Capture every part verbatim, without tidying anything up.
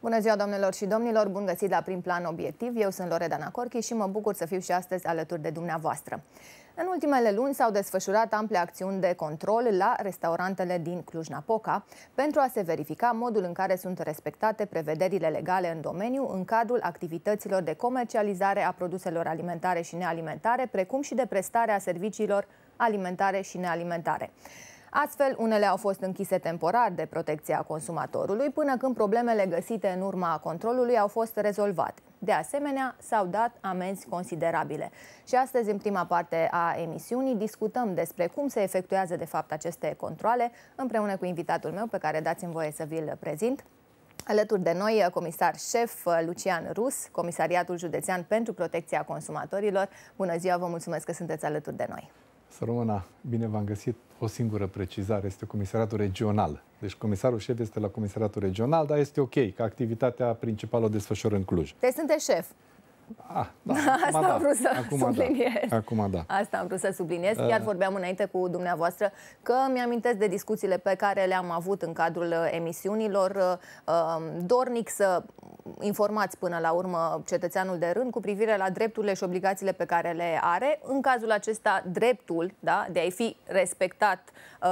Bună ziua, doamnelor și domnilor! Bun găsit la Prim Plan Obiectiv. Eu sunt Loredana Corchi și mă bucur să fiu și astăzi alături de dumneavoastră. În ultimele luni s-au desfășurat ample acțiuni de control la restaurantele din Cluj-Napoca pentru a se verifica modul în care sunt respectate prevederile legale în domeniu în cadrul activităților de comercializare a produselor alimentare și nealimentare, precum și de prestare a serviciilor alimentare și nealimentare. Astfel, unele au fost închise temporar de protecția consumatorului, până când problemele găsite în urma controlului au fost rezolvate. De asemenea, s-au dat amenzi considerabile. Și astăzi, în prima parte a emisiunii, discutăm despre cum se efectuează de fapt aceste controale, împreună cu invitatul meu, pe care dați-mi voie să vi-l prezint. Alături de noi, comisar șef Lucian Rus, Comisariatul Județean pentru Protecția Consumatorilor. Bună ziua, vă mulțumesc că sunteți alături de noi. Să rămână, bine v-am găsit. O singură precizare, este Comisariatul Regional. Deci comisarul șef este la Comisariatul Regional, dar este ok, că activitatea principală o desfășură în Cluj. Deci sunteți șef. Ah, da, Asta da. am vrut să acum subliniez. Da. Acum da. Asta am vrut să subliniez. Chiar vorbeam înainte cu dumneavoastră că mi-amintesc de discuțiile pe care le-am avut în cadrul emisiunilor. Dornic să informați până la urmă cetățeanul de rând cu privire la drepturile și obligațiile pe care le are. În cazul acesta, dreptul, da, de a-i fi respectat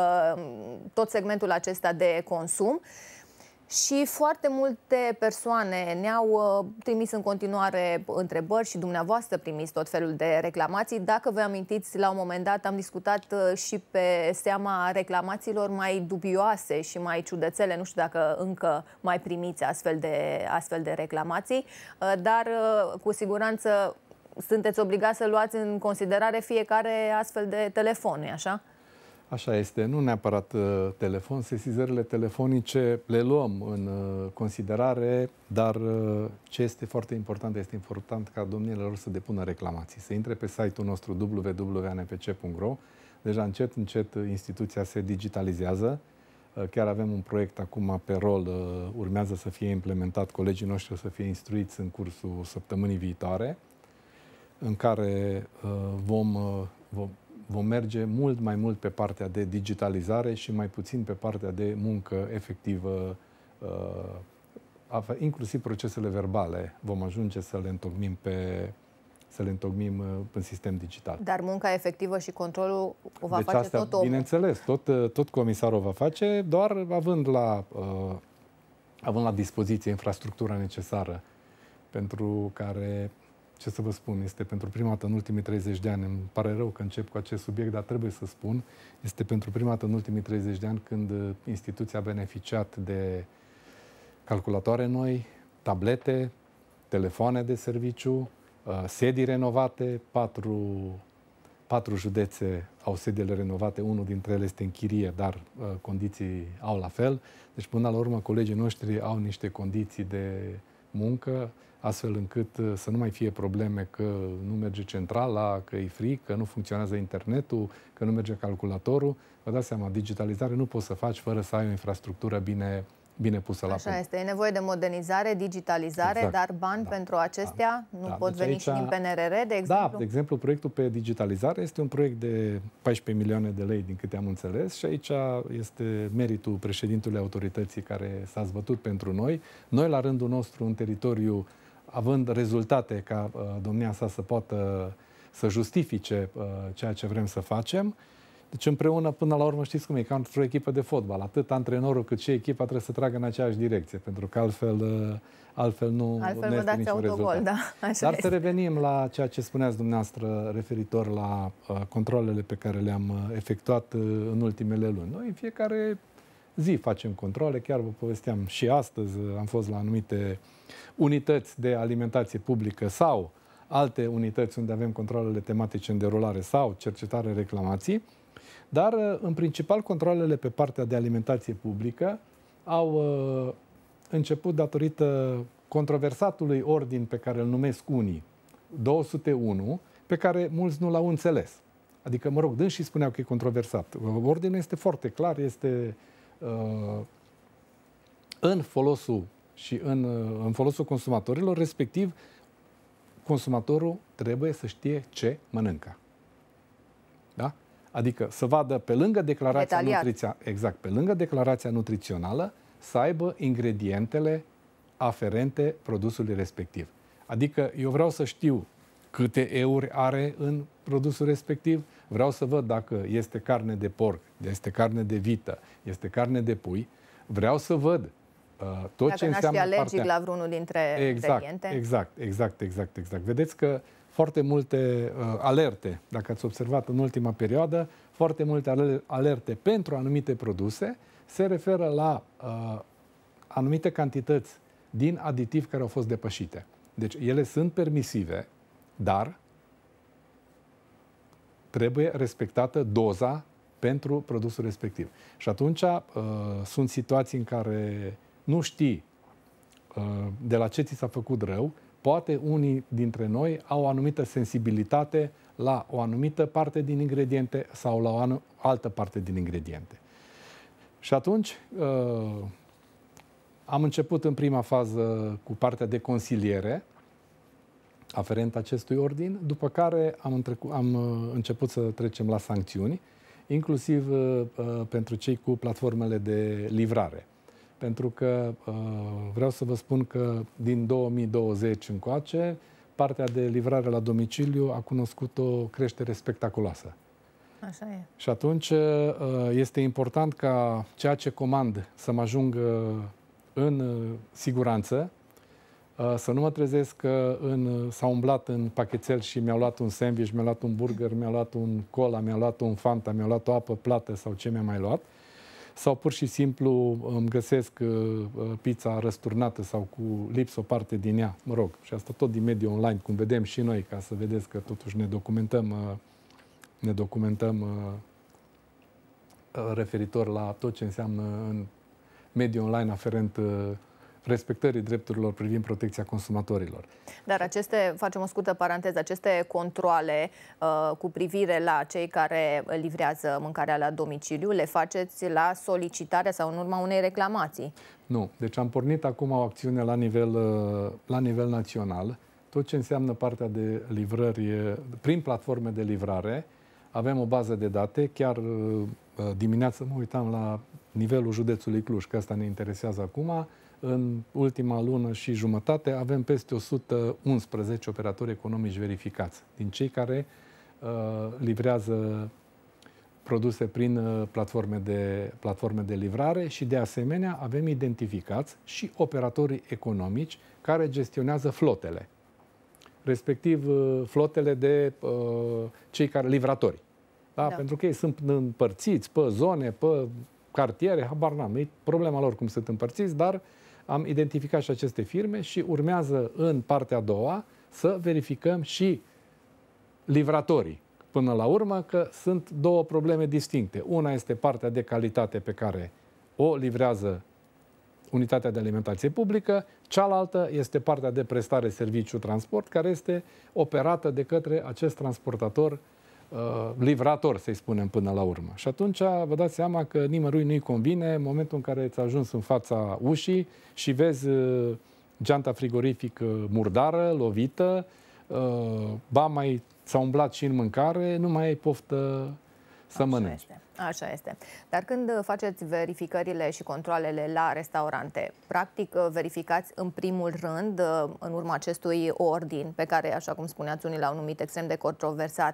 tot segmentul acesta de consum. Și foarte multe persoane ne-au uh, trimis în continuare întrebări și dumneavoastră primiți tot felul de reclamații. Dacă vă amintiți, la un moment dat am discutat uh, și pe seama reclamațiilor mai dubioase și mai ciudățele. Nu știu dacă încă mai primiți astfel de, astfel de reclamații, uh, dar uh, cu siguranță sunteți obligați să luați în considerare fiecare astfel de telefon, nu-i așa? Așa este, nu neapărat uh, telefon, sesizările telefonice le luăm în uh, considerare, dar uh, ce este foarte important, este important ca domnile lor să depună reclamații, să intre pe site-ul nostru w w w punct n p c punct r o. Deja încet, încet instituția se digitalizează. Uh, chiar avem un proiect acum pe rol, uh, urmează să fie implementat, colegii noștri o să fie instruiți în cursul săptămânii viitoare, în care uh, vom, uh, vom vom merge mult mai mult pe partea de digitalizare și mai puțin pe partea de muncă efectivă, inclusiv procesele verbale. Vom ajunge să le întocmim pe să le întocmim în sistem digital. Dar munca efectivă și controlul o va deci face astea, tot omul. Bineînțeles, tot, tot comisarul o va face, doar având la, având la dispoziție infrastructura necesară pentru care, ce să vă spun, este pentru prima dată în ultimii treizeci de ani, îmi pare rău că încep cu acest subiect, dar trebuie să spun, este pentru prima dată în ultimii treizeci de ani când instituția a beneficiat de calculatoare noi, tablete, telefoane de serviciu, sedii renovate, patru, patru județe au sediile renovate, unul dintre ele este în chirie, dar condiții au la fel. Deci, până la urmă, colegii noștri au niște condiții de muncă, astfel încât să nu mai fie probleme că nu merge centrala, că e frig, că nu funcționează internetul, că nu merge calculatorul. Vă dați seama, digitalizare nu poți să faci fără să ai o infrastructură bine, bine pusă la punct. Așa este, e nevoie de modernizare, digitalizare, exact. Dar bani da. pentru acestea da. nu da. pot deci veni aici, și din P N R R, de exemplu? Da, de exemplu, proiectul pe digitalizare este un proiect de paisprezece milioane de lei, din câte am înțeles, și aici este meritul președintelui autorității care s-a zbătut pentru noi. Noi, la rândul nostru, în teritoriu, având rezultate ca uh, domnia sa să poată să justifice uh, ceea ce vrem să facem. Deci împreună, până la urmă, știți cum e, ca într-o echipă de fotbal. Atât antrenorul cât și echipa trebuie să tragă în aceeași direcție, pentru că altfel, uh, altfel nu, altfel nu este niciun autogol, rezultat. Da, așa Dar este. să revenim la ceea ce spuneați dumneavoastră referitor la uh, controlele pe care le-am uh, efectuat uh, în ultimele luni. Noi în fiecare zi facem controle, chiar vă povesteam și astăzi, uh, am fost la anumite unități de alimentație publică sau alte unități unde avem controlele tematice în derulare sau cercetare reclamații, dar în principal controlele pe partea de alimentație publică au uh, început datorită controversatului ordin pe care îl numesc unii două sute unu, pe care mulți nu l-au înțeles. Adică, mă rog, dânsii spuneau că e controversat. Ordinul este foarte clar, este uh, în folosul și în, în folosul consumatorilor, respectiv consumatorul trebuie să știe ce mănâncă. Da? Adică să vadă pe lângă declarația nutrițională, exact, pe lângă declarația nutrițională, să aibă ingredientele aferente produsului respectiv. Adică eu vreau să știu câte euri are în produsul respectiv, vreau să văd dacă este carne de porc, este carne de vită, este carne de pui, vreau să văd uh, tot dacă ce înseamnă partea... alergic partea... la vreunul dintre exact, ingrediente. Exact, exact, exact, exact. Vedeți că foarte multe uh, alerte, dacă ați observat în ultima perioadă, foarte multe alerte pentru anumite produse se referă la uh, anumite cantități din aditivi care au fost depășite. Deci ele sunt permisive, dar trebuie respectată doza pentru produsul respectiv. Și atunci uh, sunt situații în care nu știi uh, de la ce ți s-a făcut rău, poate unii dintre noi au o anumită sensibilitate la o anumită parte din ingrediente sau la o altă parte din ingrediente. Și atunci uh, am început în prima fază cu partea de consiliere aferent acestui ordin, după care am, întrecu- am uh, început să trecem la sancțiuni, inclusiv uh, uh, pentru cei cu platformele de livrare. Pentru că uh, vreau să vă spun că din două mii douăzeci încoace, partea de livrare la domiciliu a cunoscut o creștere spectaculoasă. Așa e. Și atunci uh, este important ca ceea ce comand să mă ajungă în uh, siguranță, uh, să nu mă trezesc că în, s-a umblat în pachetel și mi-au luat un sandwich, mi-au luat un burger, mi-au luat un cola, mi-au luat un Fanta, mi-au luat o apă plată sau ce mi-a mai luat. Sau pur și simplu îmi găsesc uh, pizza răsturnată sau cu lipsă o parte din ea, mă rog, și asta tot din mediul online, cum vedem și noi, ca să vedeți că totuși ne documentăm, uh, ne documentăm uh, referitor la tot ce înseamnă în mediul online aferent uh, respectării drepturilor privind protecția consumatorilor. Dar aceste, facem o scurtă paranteză, aceste controale uh, cu privire la cei care livrează mâncarea la domiciliu, le faceți la solicitarea sau în urma unei reclamații? Nu. Deci am pornit acum o acțiune la nivel, uh, la nivel național. Tot ce înseamnă partea de livrări prin platforme de livrare, avem o bază de date. Chiar uh, dimineața mă uitam la nivelul județului Cluj, că asta ne interesează acum. În ultima lună și jumătate avem peste o sută unsprezece operatori economici verificați, din cei care uh, livrează produse prin uh, platforme, de, platforme de livrare și de asemenea avem identificați și operatorii economici care gestionează flotele, respectiv uh, flotele de uh, cei care livratori. Da? Da. Pentru că ei sunt împărțiți pe zone, pe cartiere, habar n-am, e problema lor cum sunt împărțiți, dar am identificat și aceste firme și urmează în partea a doua să verificăm și livratorii. Până la urmă că sunt două probleme distincte. Una este partea de calitate pe care o livrează Unitatea de Alimentație Publică, cealaltă este partea de prestare serviciu transport care este operată de către acest transportator Uh, livrator, să-i spunem până la urmă. Și atunci vă dați seama că nimănui nu-i convine în momentul în care ți-a ajuns în fața ușii și vezi uh, geanta frigorifică murdară, lovită, uh, ba mai s-a umblat și în mâncare, nu mai ai poftă să Așa mănânci. Este. Așa este. Dar când faceți verificările și controalele la restaurante, practic verificați în primul rând, în urma acestui ordin, pe care, așa cum spuneați, unii l-au numit extrem de controversat,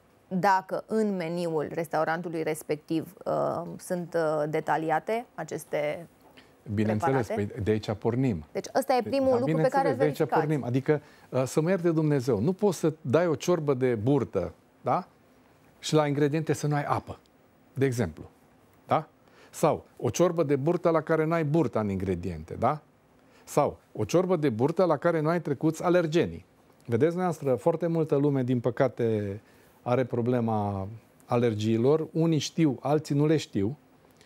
dacă în meniul restaurantului respectiv uh, sunt uh, detaliate aceste Bineînțeles, păi de aici pornim. Deci ăsta e primul da, lucru pe care îl verificați. De aici pornim. Adică, uh, să mă ierte Dumnezeu, nu poți să dai o ciorbă de burtă, da? Și la ingrediente să nu ai apă, de exemplu. Da? Sau o ciorbă de burtă la care nu ai burta în ingrediente, da? Sau o ciorbă de burtă la care nu ai trecuți alergenii. Vedeți, noastră, foarte multă lume, din păcate, are problema alergiilor. Unii știu, alții nu le știu.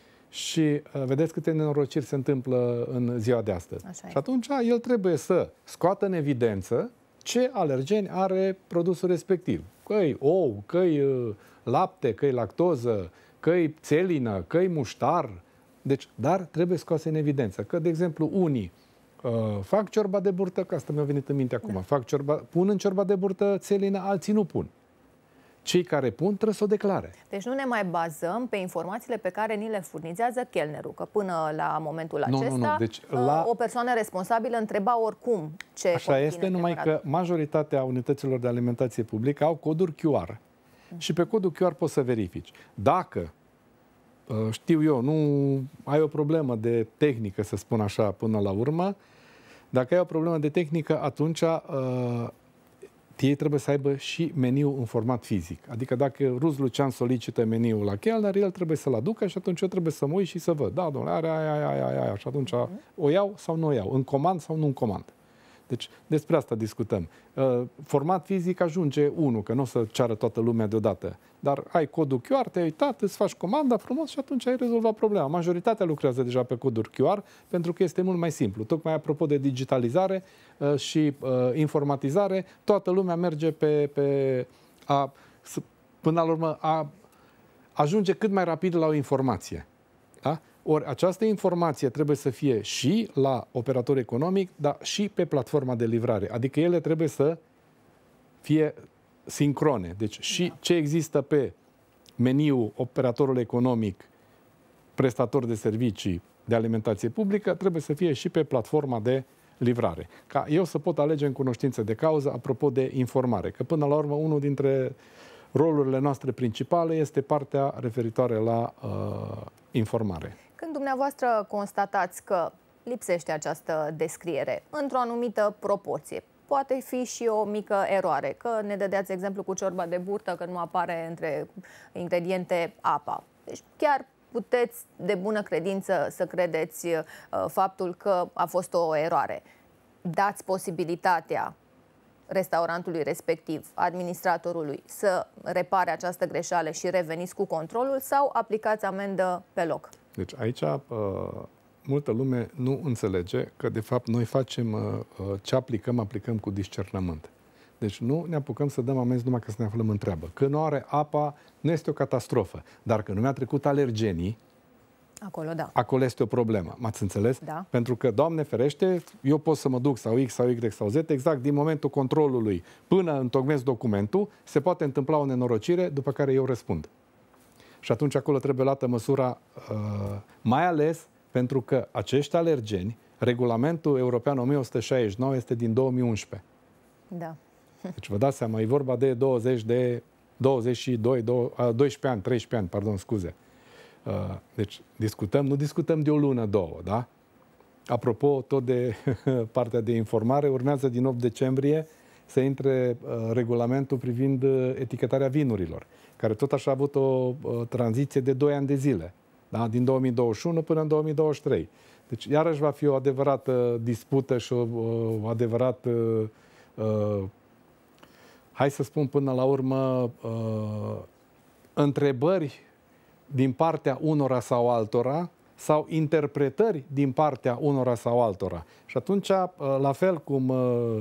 Și uh, vedeți câte nenorociri se întâmplă în ziua de astăzi. Așa și atunci el trebuie să scoată în evidență ce alergeni are produsul respectiv. Că-i ou, că-i uh, lapte, că-i lactoză, că-i țelină, că-i muștar. Deci, dar trebuie scoase în evidență. Că, de exemplu, unii uh, fac ciorba de burtă, că asta mi-a venit în minte acum, da. fac ciorba, pun în ciorba de burtă țelină, alții nu pun. cei care pun trebuie să o declare. Deci nu ne mai bazăm pe informațiile pe care ni le furnizează chelnerul, că până la momentul nu, acesta nu, nu. Deci, la... o persoană responsabilă întreba oricum ce Așa este, numai că majoritatea unităților de alimentație publică au coduri Q R. Mm. Și pe codul Q R poți să verifici. Dacă, știu eu, nu ai o problemă de tehnică, să spun așa, până la urmă, dacă ai o problemă de tehnică, atunci uh, ei trebuie să aibă și meniu în format fizic. Adică dacă Rus Lucian solicită meniul la chelner, el trebuie să-l aducă și atunci eu trebuie să mă uit și să văd. Da, domnule, are aia, aia, aia, aia, aia. Și atunci o iau sau nu o iau. În comand sau nu în comand. Deci despre asta discutăm. Format fizic ajunge unul, că nu o să ceară toată lumea deodată. Dar ai codul Q R, te-ai uitat, îți faci comanda frumos și atunci ai rezolvat problema. Majoritatea lucrează deja pe coduri Q R pentru că este mult mai simplu. Tocmai apropo de digitalizare și informatizare, toată lumea merge pe, pe a, până la urmă, a ajunge cât mai rapid la o informație. Da? Ori această informație trebuie să fie și la operator economic, dar și pe platforma de livrare. Adică ele trebuie să fie sincrone. Deci și ce există pe meniul operatorul economic, prestator de servicii de alimentație publică, trebuie să fie și pe platforma de livrare. Ca eu să pot alege în cunoștință de cauză, apropo de informare. Că până la urmă, unul dintre rolurile noastre principale este partea referitoare la uh, informare. Când dumneavoastră constatați că lipsește această descriere într-o anumită proporție, poate fi și o mică eroare, că ne dădeați exemplu cu ciorba de burtă, că nu apare între ingrediente apa. Deci chiar puteți de bună credință să credeți uh, faptul că a fost o eroare. Dați posibilitatea restaurantului respectiv, administratorului, să repare această greșeală și reveniți cu controlul sau aplicați amendă pe loc? Deci aici uh, multă lume nu înțelege că de fapt noi facem uh, ce aplicăm, aplicăm cu discernământ. Deci nu ne apucăm să dăm amenzi numai că să ne aflăm în treabă. Că nu are apa, nu este o catastrofă. Dar că nu mi-a trecut alergenii, acolo, da. Acolo este o problemă. M-ați înțeles? Da. Pentru că, Doamne ferește, eu pot să mă duc sau X sau Y sau Z, exact din momentul controlului până întocmesc documentul, se poate întâmpla o nenorocire, după care eu răspund. Și atunci acolo trebuie luată măsura, uh, mai ales pentru că acești alergeni, regulamentul european o mie o sută șaizeci și nouă este din două mii unsprezece. Da. Deci vă dați seama, e vorba de douăzeci de, douăzeci și doi, doisprezece ani, treisprezece ani, pardon, scuze. Deci discutăm, nu discutăm de o lună, două, da? Apropo, tot de partea de informare, urmează din opt decembrie să intre uh, regulamentul privind uh, etichetarea vinurilor, care tot așa a avut o uh, tranziție de doi ani de zile, da? Din două mii douăzeci și unu până în două mii douăzeci și trei. Deci iarăși va fi o adevărată dispută și o, o adevărată, uh, uh, hai să spun până la urmă, uh, întrebări din partea unora sau altora sau interpretări din partea unora sau altora. Și atunci, la fel cum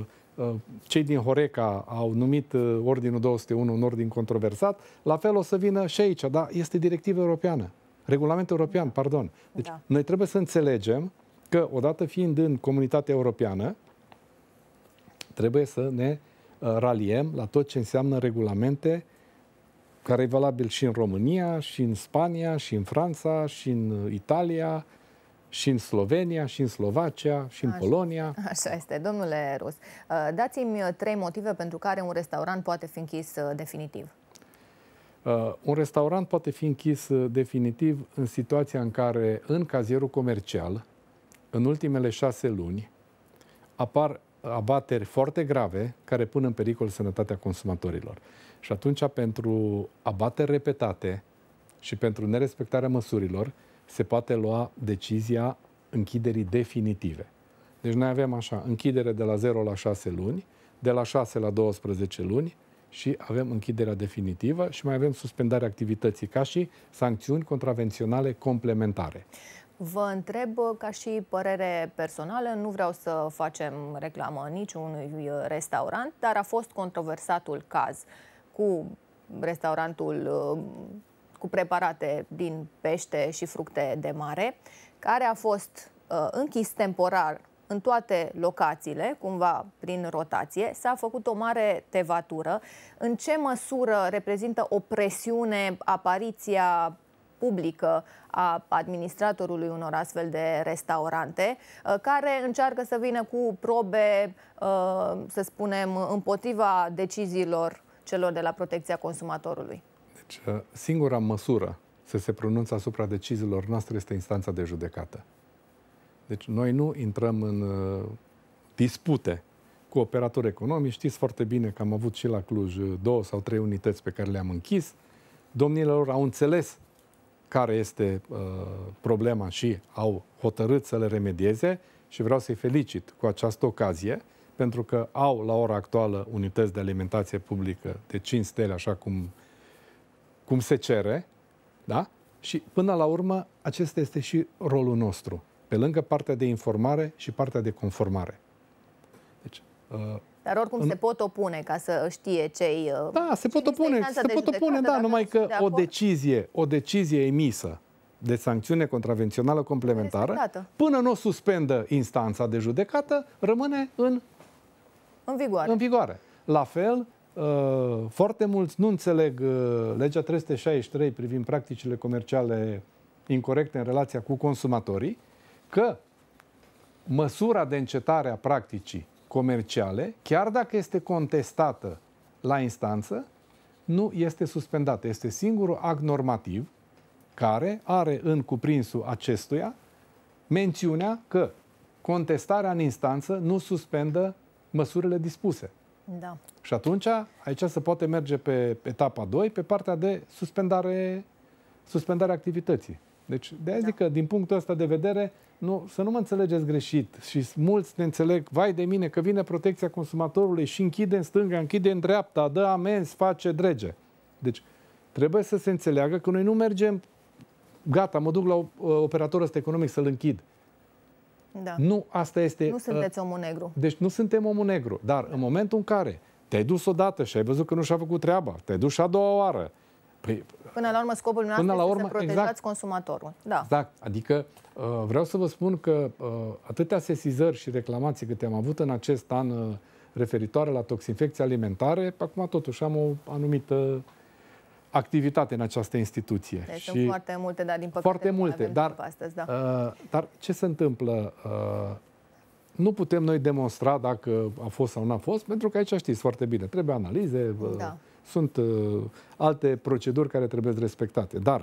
cei din Horeca au numit Ordinul două sute unu un ordin controversat, la fel o să vină și aici, dar este directivă europeană. Regulament european, pardon. Deci da. Noi trebuie să înțelegem că, odată fiind în comunitatea europeană, trebuie să ne raliem la tot ce înseamnă regulamente care e valabil și în România, și în Spania, și în Franța, și în Italia, și în Slovenia, și în Slovacia, și în Așa. Polonia. Așa este. Domnule Rus, dați-mi trei motive pentru care un restaurant poate fi închis definitiv. Uh, un restaurant poate fi închis definitiv în situația în care, în cazierul comercial, în ultimele șase luni, apar abateri foarte grave care pun în pericol sănătatea consumatorilor. Și atunci, pentru abateri repetate și pentru nerespectarea măsurilor, se poate lua decizia închiderii definitive. Deci noi avem așa, închidere de la zero la șase luni, de la șase la douăsprezece luni și avem închiderea definitivă și mai avem suspendarea activității ca și sancțiuni contravenționale complementare. Vă întreb ca și părere personală, nu vreau să facem reclamă niciunui restaurant, dar a fost controversatul caz cu restaurantul cu preparate din pește și fructe de mare, care a fost uh, închis temporar în toate locațiile, cumva prin rotație, s-a făcut o mare tevatură. În ce măsură reprezintă o presiune apariția publică a administratorului unor astfel de restaurante, care încearcă să vină cu probe, să spunem, împotriva deciziilor celor de la Protecția Consumatorului? Deci, singura măsură să se pronunțe asupra deciziilor noastre este instanța de judecată. Deci noi nu intrăm în uh, dispute cu operatori economici. Știți foarte bine că am avut și la Cluj două sau trei unități pe care le-am închis. Domnilor au înțeles care este uh, problema și au hotărât să le remedieze și vreau să-i felicit cu această ocazie, pentru că au la ora actuală unități de alimentație publică de cinci stele, așa cum, cum se cere, da? Și până la urmă acesta este și rolul nostru, pe lângă partea de informare și partea de conformare. Deci, uh, Dar oricum în... se pot opune ca să știe cei... Uh, da, se pot opune, se pot opune, da, numai că de o decizie, o decizie emisă de sancțiune contravențională complementară, respectată, până nu o suspendă instanța de judecată, rămâne în, în vigoare. În vigoare. La fel, uh, foarte mulți nu înțeleg uh, legea trei sute șaizeci și trei privind practicile comerciale incorecte în relația cu consumatorii, că măsura de încetare a practicii comerciale, chiar dacă este contestată la instanță, nu este suspendată. Este singurul act normativ care are în cuprinsul acestuia mențiunea că contestarea în instanță nu suspendă măsurile dispuse. Da. Și atunci, aici se poate merge pe etapa doi, pe partea de suspendare, suspendare activității. Deci, de aia zic că, din punctul ăsta de vedere, nu, să nu mă înțelegeți greșit. Și mulți ne înțeleg, vai de mine, că vine Protecția Consumatorului și închide în stânga, închide în dreapta, dă amenzi, face drege. Deci, trebuie să se înțeleagă că noi nu mergem, gata, mă duc la operatorul ăsta economic să-l închid. Da. Nu, asta este... Nu sunteți omul negru. Deci nu suntem omul negru. Dar în momentul în care te-ai dus odată și ai văzut că nu și-a făcut treaba, te-ai dus și a doua oară, păi, până la urmă, scopul nostru este urmă, să protejați exact, consumatorul. Da. Exact. Adică vreau să vă spun că atâtea sesizări și reclamații câte am avut în acest an referitoare la toxinfecții alimentare, acum totuși am o anumită activitate în această instituție. Deci și sunt foarte multe, dar din păcate foarte multe, dar, astăzi, da. uh, dar ce se întâmplă? Uh, nu putem noi demonstra dacă a fost sau nu a fost, pentru că aici știți foarte bine, trebuie analize, uh, da. sunt uh, alte proceduri care trebuie respectate. Dar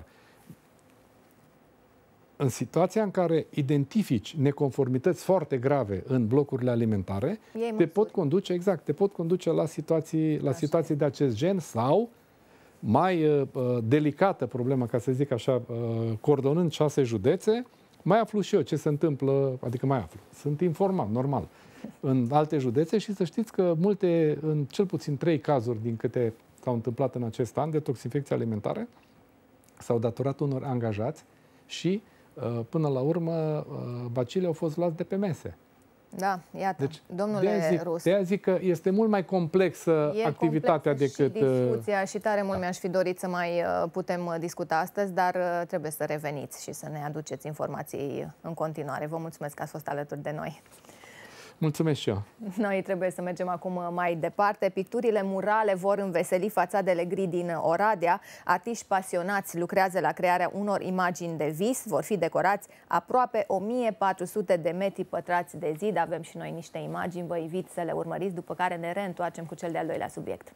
în situația în care identifici neconformități foarte grave în blocurile alimentare, te pot conduce, exact, te pot conduce la situații, la situații de acest gen sau mai uh, delicată problemă, ca să zic așa, uh, coordonând șase județe, mai aflu și eu ce se întâmplă, adică mai aflu. Sunt informat, normal, în alte județe și să știți că multe, în cel puțin trei cazuri din câte s-au întâmplat în acest an de toxinfecții alimentare, s-au datorat unor angajați și, uh, până la urmă, uh, bacile au fost luați de pe mese. Da, iată, deci, domnule de zic, Rus. De zic că este mult mai complexă e activitatea decât... Și discuția și tare mult da. mi-aș fi dorit să mai putem discuta astăzi, dar trebuie să reveniți și să ne aduceți informații în continuare. Vă mulțumesc că ați fost alături de noi. Mulțumesc și eu. Noi trebuie să mergem acum mai departe. Picturile murale vor înveseli fațadele gri din Oradea. Artiști pasionați lucrează la crearea unor imagini de vis. Vor fi decorați aproape o mie patru sute de metri pătrați de zid. Avem și noi niște imagini. Vă invit să le urmăriți, după care ne reîntoarcem cu cel de-al doilea subiect.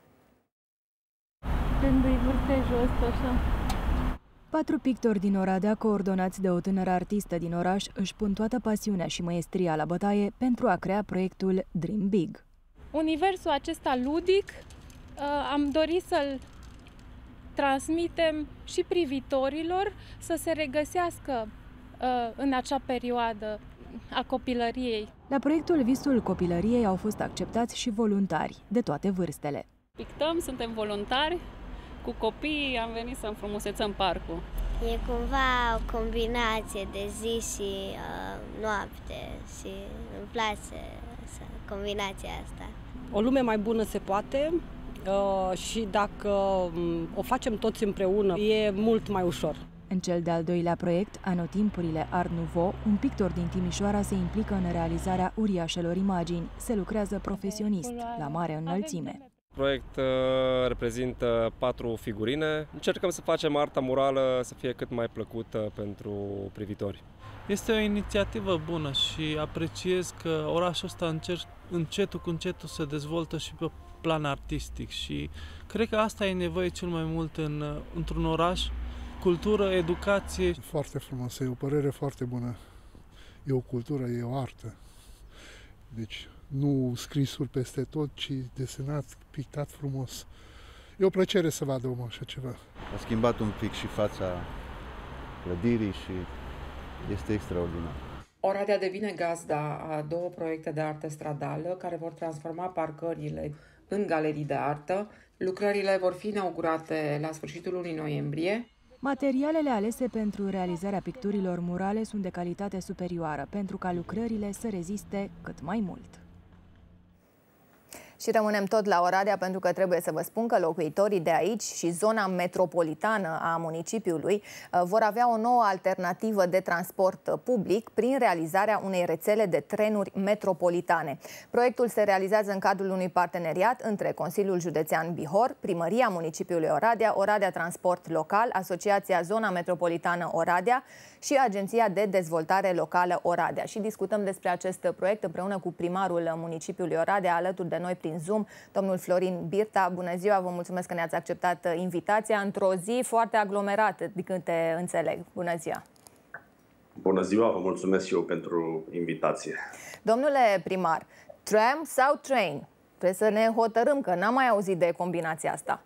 Când îi vârte jos, așa. Patru pictori din Oradea, coordonați de o tânără artistă din oraș, își pun toată pasiunea și măiestria la bătaie pentru a crea proiectul Dream Big. Universul acesta ludic am dorit să-l transmitem și privitorilor să se regăsească în acea perioadă a copilăriei. La proiectul Visul Copilăriei au fost acceptați și voluntari de toate vârstele. Pictăm, suntem voluntari. Cu copiii am venit să înfrumusețăm parcul. E cumva o combinație de zi și uh, noapte și îmi place combinația asta. O lume mai bună se poate uh, și dacă um, o facem toți împreună, e mult mai ușor. În cel de-al doilea proiect, Anotimpurile Art Nouveau, un pictor din Timișoara se implică în realizarea uriașelor imagini. Se lucrează profesionist, la mare înălțime. Proiect uh, reprezintă patru figurine. Încercăm să facem arta murală să fie cât mai plăcută pentru privitori. Este o inițiativă bună și apreciez că orașul ăsta încerc, încetul cu încetul se dezvoltă și pe plan artistic și cred că asta e nevoie cel mai mult în, într-un oraș. Cultură, educație. Foarte frumos, e o părere foarte bună. E o cultură, e o artă. Deci nu scrisuri peste tot, ci desenat, pictat frumos. E o plăcere să vadă omul așa ceva. A schimbat un pic și fața clădirii și este extraordinar. Oradea devine gazda a două proiecte de artă stradală care vor transforma parcările în galerii de artă. Lucrările vor fi inaugurate la sfârșitul lunii noiembrie. Materialele alese pentru realizarea picturilor murale sunt de calitate superioară, pentru ca lucrările să reziste cât mai mult. Și rămânem tot la Oradea, pentru că trebuie să vă spun că locuitorii de aici și zona metropolitană a municipiului vor avea o nouă alternativă de transport public prin realizarea unei rețele de trenuri metropolitane. Proiectul se realizează în cadrul unui parteneriat între Consiliul Județean Bihor, Primăria Municipiului Oradea, Oradea Transport Local, Asociația Zona Metropolitană Oradea și Agenția de Dezvoltare Locală Oradea. Și discutăm despre acest proiect împreună cu primarul municipiului Oradea, alături de noi prin Zoom, domnul Florin Birta. Bună ziua, vă mulțumesc că ne-ați acceptat invitația într-o zi foarte aglomerată, din câte înțeleg. Bună ziua! Bună ziua, vă mulțumesc și eu pentru invitație. Domnule primar, tram sau train? Trebuie să ne hotărâm, că n-am mai auzit de combinația asta.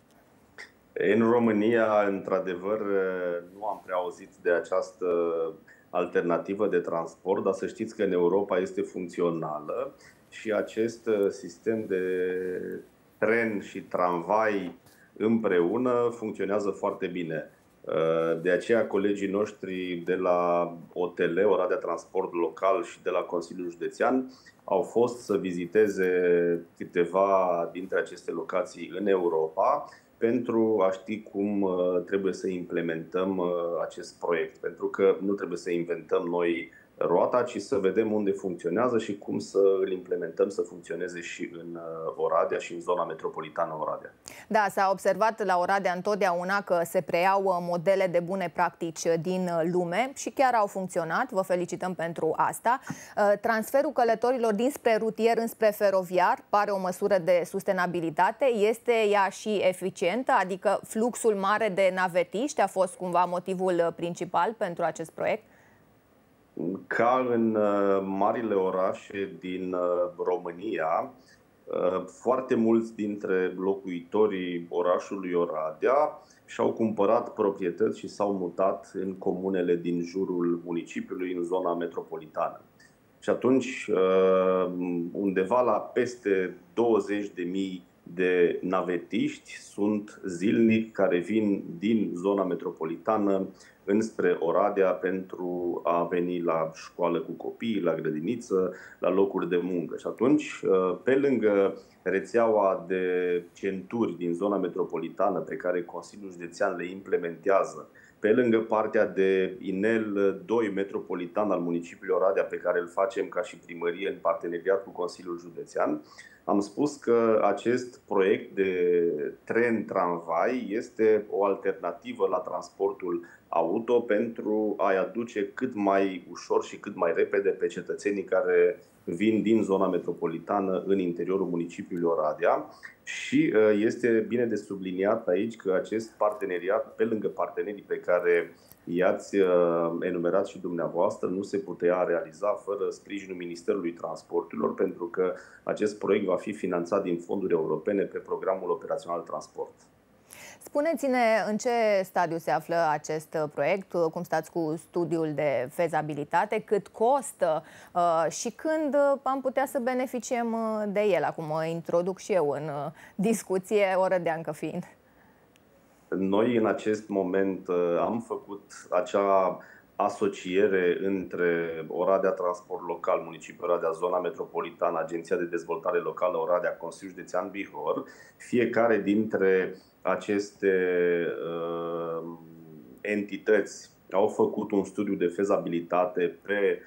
În România, într-adevăr, nu am prea auzit de această alternativă de transport, dar să știți că în Europa este funcțională și acest sistem de tren și tramvai împreună funcționează foarte bine. De aceea colegii noștri de la O T L, Oradea Transport Local, și de la Consiliul Județean au fost să viziteze câteva dintre aceste locații în Europa pentru a ști cum trebuie să implementăm acest proiect. Pentru că nu trebuie să inventăm noi roata, ci să vedem unde funcționează și cum să îl implementăm să funcționeze și în Oradea și în zona metropolitană Oradea. Da, s-a observat la Oradea întotdeauna că se preiau modele de bune practici din lume și chiar au funcționat. Vă felicităm pentru asta. Transferul călătorilor dinspre rutier înspre feroviar pare o măsură de sustenabilitate. Este ea și eficientă? Adică fluxul mare de navetiști a fost cumva motivul principal pentru acest proiect? Ca în marile orașe din România, foarte mulți dintre locuitorii orașului Oradea și-au cumpărat proprietăți și s-au mutat în comunele din jurul municipiului, în zona metropolitană. Și atunci, undeva la peste douăzeci de mii de navetiști sunt zilnic care vin din zona metropolitană înspre Oradea pentru a veni la școală cu copiii, la grădiniță, la locuri de muncă. Și atunci, pe lângă rețeaua de centuri din zona metropolitană pe care Consiliul Județean le implementează, pe lângă partea de inel doi metropolitan al municipiului Oradea, pe care îl facem ca și primărie în parteneriat cu Consiliul Județean, am spus că acest proiect de tren-tramvai este o alternativă la transportul auto pentru a-i aduce cât mai ușor și cât mai repede pe cetățenii care vin din zona metropolitană în interiorul municipiului Oradea. Și este bine de subliniat aici că acest parteneriat, pe lângă partenerii pe care i-ați enumerat și dumneavoastră, nu se putea realiza fără sprijinul Ministerului Transporturilor, pentru că acest proiect va fi finanțat din fonduri europene pe programul operațional Transport. Spuneți-ne în ce stadiu se află acest proiect, cum stați cu studiul de fezabilitate, cât costă și când am putea să beneficiem de el. Acum mă introduc și eu în discuție, orădeancă fiind. Noi în acest moment am făcut acea asociere între Oradea Transport Local, Municipiul Oradea, Zona Metropolitană, Agenția de Dezvoltare Locală Oradea, Consiliul Județean Bihor. Fiecare dintre aceste uh, entități au făcut un studiu de fezabilitate pe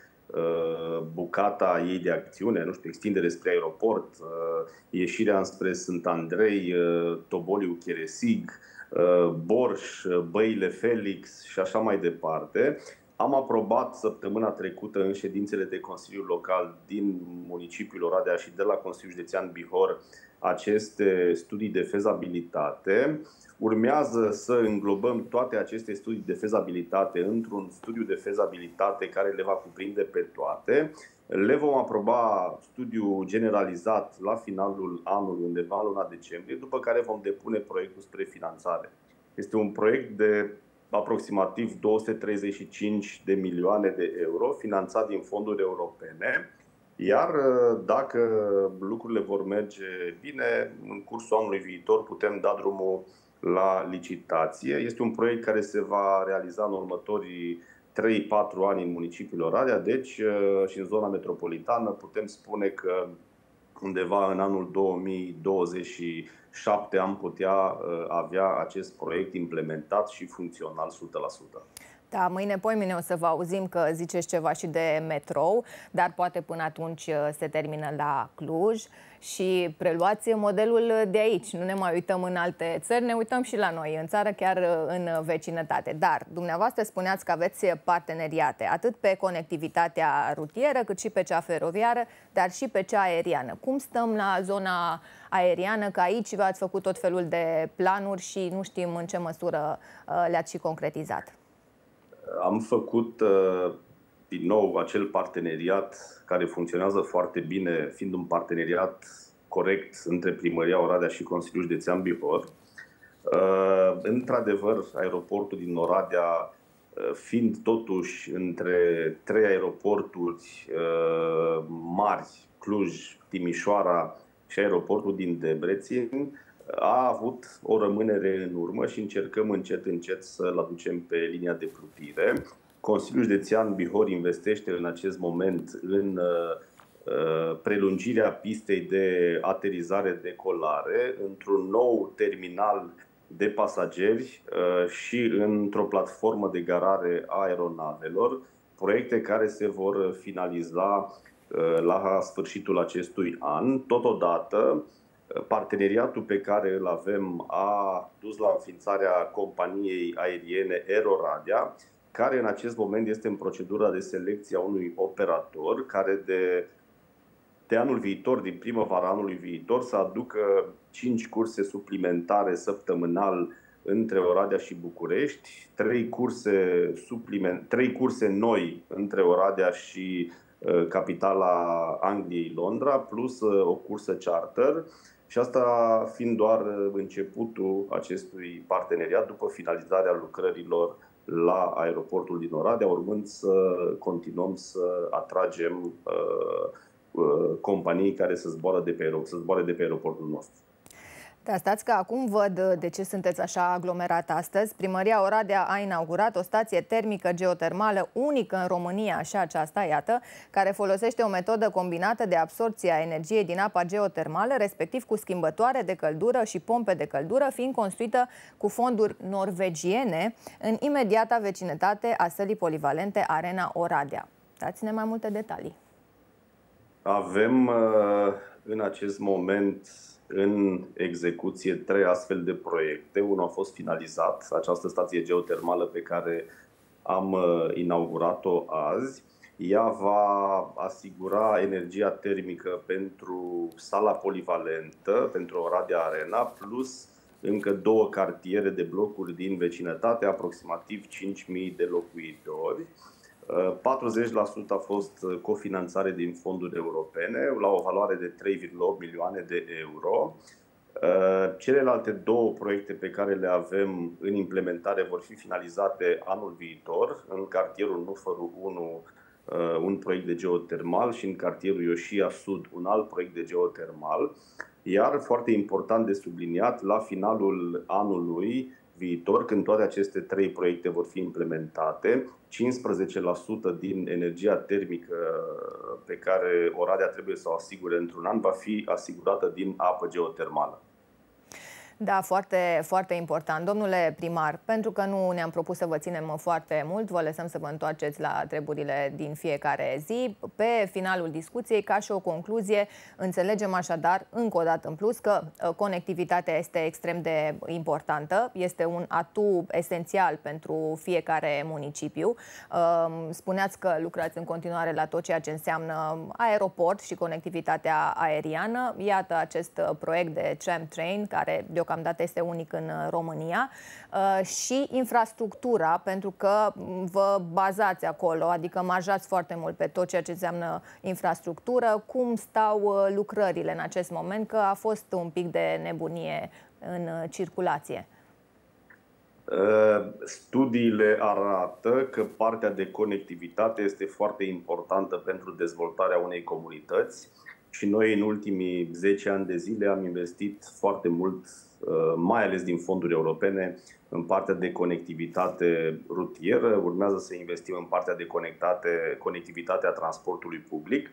bucata ei de acțiune, nu știu, extindere spre aeroport, ieșirea înspre Sfânt Andrei, Toboliu Cheresig, Borș, Băile Felix și așa mai departe. Am aprobat săptămâna trecută în ședințele de Consiliu Local din municipiul Oradea și de la Consiliul Județean Bihor aceste studii de fezabilitate. Urmează să înglobăm toate aceste studii de fezabilitate într-un studiu de fezabilitate care le va cuprinde pe toate. Le vom aproba studiul generalizat la finalul anului, undeva în luna decembrie, după care vom depune proiectul spre finanțare. Este un proiect de aproximativ două sute treizeci și cinci de milioane de euro, finanțat din fonduri europene. Iar dacă lucrurile vor merge bine, în cursul anului viitor putem da drumul la licitație. Este un proiect care se va realiza în următorii trei patru ani în municipiul Oradea, deci și în zona metropolitană putem spune că undeva în anul două mii douăzeci și șapte am putea avea acest proiect implementat și funcțional o sută la sută. Da, mâine, poimine o să vă auzim că ziceți ceva și de metrou, dar poate până atunci se termină la Cluj și preluați modelul de aici. Nu ne mai uităm în alte țări, ne uităm și la noi, în țară, chiar în vecinătate. Dar dumneavoastră spuneați că aveți parteneriate, atât pe conectivitatea rutieră, cât și pe cea feroviară, dar și pe cea aeriană. Cum stăm la zona aeriană, că aici v-ați făcut tot felul de planuri și nu știm în ce măsură le-ați și concretizat? Am făcut din nou acel parteneriat care funcționează foarte bine, fiind un parteneriat corect între Primăria Oradea și Consiliul Județean Bihor. Într-adevăr, aeroportul din Oradea, fiind totuși între trei aeroporturi mari, Cluj, Timișoara și aeroportul din Debrecen, a avut o rămânere în urmă și încercăm încet, încet să-l aducem pe linia de plutire. Consiliul Județean Bihor investește în acest moment în prelungirea pistei de aterizare-decolare, într-un nou terminal de pasageri și într-o platformă de garare a aeronavelor, proiecte care se vor finaliza la sfârșitul acestui an. Totodată, parteneriatul pe care îl avem a dus la înființarea companiei aeriene Aeroradea, care în acest moment este în procedura de selecție a unui operator care de, de anul viitor, din primăvara anului viitor, să aducă cinci curse suplimentare săptămânal între Oradea și București, trei curse, supliment, trei curse noi între Oradea și uh, capitala Angliei, Londra, plus uh, o cursă charter. Și asta fiind doar începutul acestui parteneriat după finalizarea lucrărilor la aeroportul din Oradea, urmând să continuăm să atragem uh, uh, companii care să zboare de pe, să zboare de pe aeroportul nostru. Da, stați că acum văd de ce sunteți așa aglomerat astăzi. Primăria Oradea a inaugurat o stație termică geotermală unică în România, și aceasta, iată, care folosește o metodă combinată de absorbție a energiei din apa geotermală, respectiv cu schimbătoare de căldură și pompe de căldură, fiind construită cu fonduri norvegiene în imediata vecinătate a sălii polivalente Arena Oradea. Dați-ne mai multe detalii. Avem în acest moment în execuție trei astfel de proiecte. Unul a fost finalizat, această stație geotermală pe care am inaugurat-o azi. Ea va asigura energia termică pentru sala polivalentă, pentru Oradea Arena, plus încă două cartiere de blocuri din vecinătate, aproximativ cinci mii de locuitori. patruzeci la sută a fost cofinanțare din fonduri europene, la o valoare de trei virgulă opt milioane de euro. Celelalte două proiecte pe care le avem în implementare vor fi finalizate anul viitor. În cartierul Nufărul unu, un proiect de geotermal, și în cartierul Ioșia Sud, un alt proiect de geotermal. Iar, foarte important de subliniat, la finalul anului viitor, când toate aceste trei proiecte vor fi implementate, cincisprezece la sută din energia termică pe care Oradea trebuie să o asigure într-un an va fi asigurată din apă geotermală. Da, foarte, foarte important. Domnule primar, pentru că nu ne-am propus să vă ținem foarte mult, vă lăsăm să vă întoarceți la treburile din fiecare zi. Pe finalul discuției, ca și o concluzie, înțelegem așadar, încă o dată în plus, că conectivitatea este extrem de importantă, este un atu esențial pentru fiecare municipiu. Spuneați că lucrați în continuare la tot ceea ce înseamnă aeroport și conectivitatea aeriană. Iată acest proiect de tram train, care deocamdată este unic în România, și infrastructura, pentru că vă bazați acolo, adică marjați foarte mult pe tot ceea ce înseamnă infrastructură. Cum stau lucrările în acest moment, că a fost un pic de nebunie în circulație? Studiile arată că partea de conectivitate este foarte importantă pentru dezvoltarea unei comunități și noi în ultimii zece ani de zile am investit foarte mult, mai ales din fonduri europene, în partea de conectivitate rutieră. Urmează să investim în partea de conectivitate a transportului public.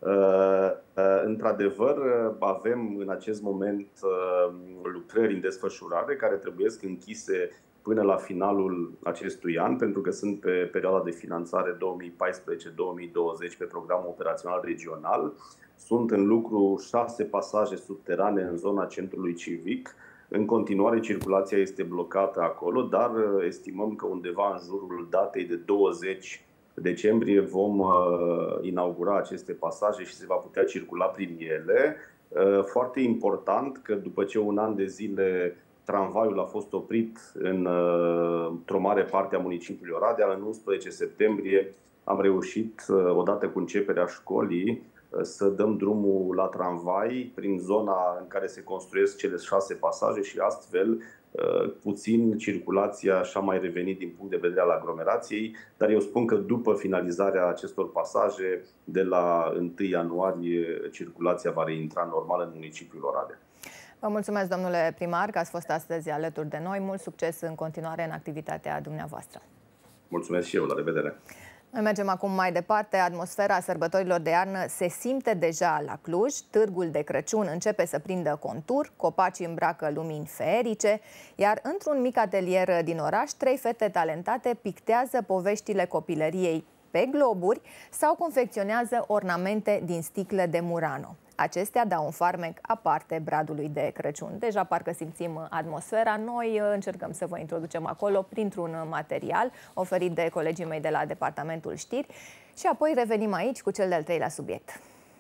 Într-adevăr, avem în acest moment lucrări în desfășurare care trebuie închise până la finalul acestui an, pentru că sunt pe perioada de finanțare două mii paisprezece două mii douăzeci pe programul operațional regional. Sunt în lucru șase pasaje subterane în zona centrului civic. În continuare, circulația este blocată acolo, dar estimăm că undeva în jurul datei de douăzeci decembrie vom uh, inaugura aceste pasaje și se va putea circula prin ele. Uh, foarte important că după ce un an de zile tramvaiul a fost oprit în, uh, într-o mare parte a municipiului Oradea, în unsprezece septembrie am reușit, uh, odată cu începerea școlii, uh, să dăm drumul la tramvai prin zona în care se construiesc cele șase pasaje și astfel puțin circulația și-a mai revenit din punct de vedere al aglomerației, dar eu spun că după finalizarea acestor pasaje, de la întâi ianuarie, circulația va reintra normal în municipiul Oradea. Vă mulțumesc, domnule primar, că ați fost astăzi alături de noi. Mult succes în continuare în activitatea dumneavoastră. Mulțumesc și eu, la revedere! Noi mergem acum mai departe. Atmosfera sărbătorilor de iarnă se simte deja la Cluj. Târgul de Crăciun începe să prindă contur, copacii îmbracă lumini feerice, iar într-un mic atelier din oraș, trei fete talentate pictează poveștile copilăriei pe globuri sau confecționează ornamente din sticle de Murano. Acestea dau un farmec aparte bradului de Crăciun. Deja parcă simțim atmosfera. Noi încercăm să vă introducem acolo printr-un material oferit de colegii mei de la Departamentul Știri și apoi revenim aici cu cel de-al treilea subiect.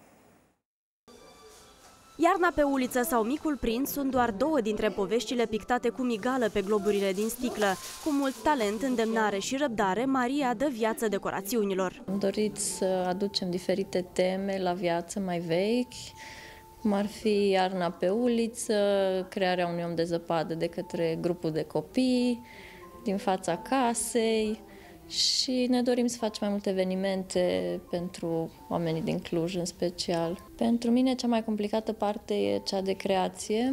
Iarna pe uliță sau Micul Prinț sunt doar două dintre poveștile pictate cu migală pe globurile din sticlă. Cu mult talent, îndemnare și răbdare, Maria dă viață decorațiunilor. Am dorit să aducem diferite teme la viață mai vechi, cum ar fi iarna pe uliță, crearea unui om de zăpadă de către grupul de copii din fața casei, și ne dorim să facem mai multe evenimente pentru oamenii din Cluj în special. Pentru mine cea mai complicată parte e cea de creație.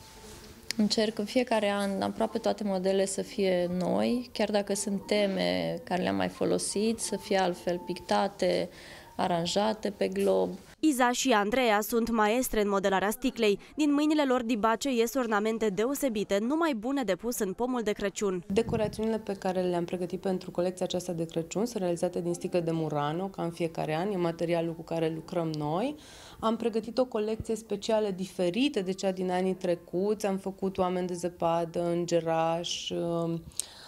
Încerc în fiecare an aproape toate modele să fie noi, chiar dacă sunt teme care le-am mai folosit, să fie altfel pictate, aranjate pe glob. Iza și Andreea sunt maestre în modelarea sticlei. Din mâinile lor dibace ies ornamente deosebite, numai bune de pus în pomul de Crăciun. Decorațiunile pe care le-am pregătit pentru colecția aceasta de Crăciun sunt realizate din sticle de Murano, ca în fiecare an, e materialul cu care lucrăm noi. Am pregătit o colecție specială diferită de cea din anii trecuți. Am făcut oameni de zăpadă, îngerași, um,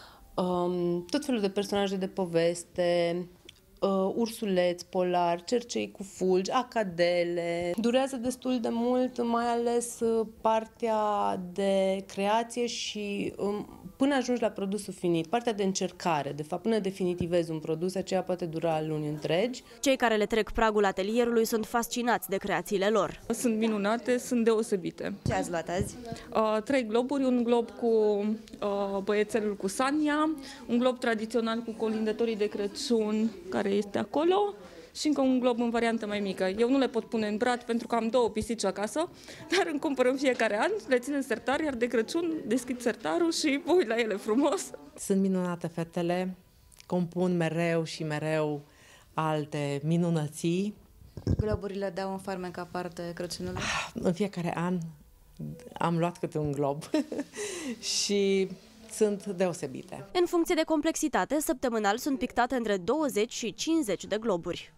um, tot felul de personaje de poveste, Uh, ursuleți polar, cercei cu fulgi, acadele. Durează destul de mult, mai ales uh, partea de creație și um, până ajungi la produsul finit, partea de încercare, de fapt, până definitivezi un produs, aceea poate dura luni întregi. Cei care le trec pragul atelierului sunt fascinați de creațiile lor. Sunt minunate, sunt deosebite. Ce ați luat azi? Uh, trei globuri, un glob cu uh, băiețelul cu Sania, un glob tradițional cu colindătorii de Crăciun, care este acolo, și încă un glob în variantă mai mică. Eu nu le pot pune în brad pentru că am două pisici acasă, dar îmi cumpăr în fiecare an, le țin în sertar, iar de Crăciun deschid sertarul și mă uit la ele frumos. Sunt minunate fetele, compun mereu și mereu alte minunății. Globurile dau un farmec aparte Crăciunului? În fiecare an am luat câte un glob și sunt deosebite. În funcție de complexitate, săptămânal sunt pictate între douăzeci și cincizeci de globuri.